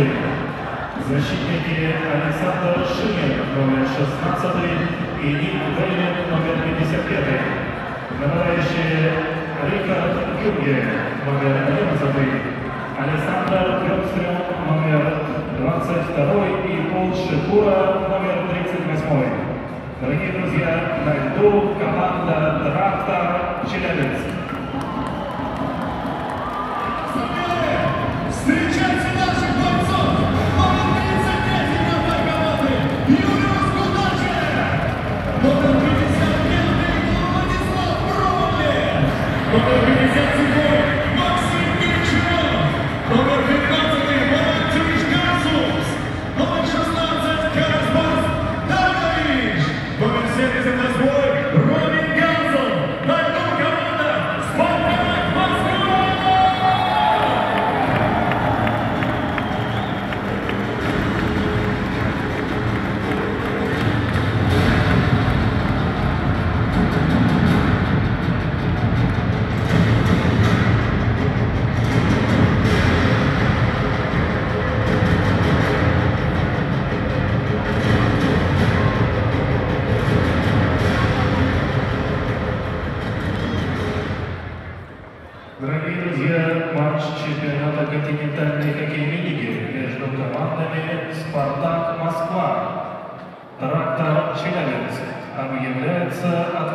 Защитники Александр Шимин, номер 16, и Ник Вейнин, номер 55. Нападающие Рихард Юрге, номер 11, Александр Крёпстрём, номер 22, и Пол Шихура, номер 38. Дорогие друзья, на льду команда «Трактор» Челябинск. Встречайте наших бойцов! Номер 35 игровой команды Юриус Кудачев! Номер 55 Владислав Бровлев! Номер 57 Максим Гречев! Номер 15 Валентин Гасус! Номер 16 Караспас Даркович! Номер 78 Робин Ганзел! На льду команда «Спартак Москва». Дорогие друзья, матч чемпионата континентальной хоккейной лиги между командами «Спартак Москва», «Трактор Челябинск» объявляется открытым.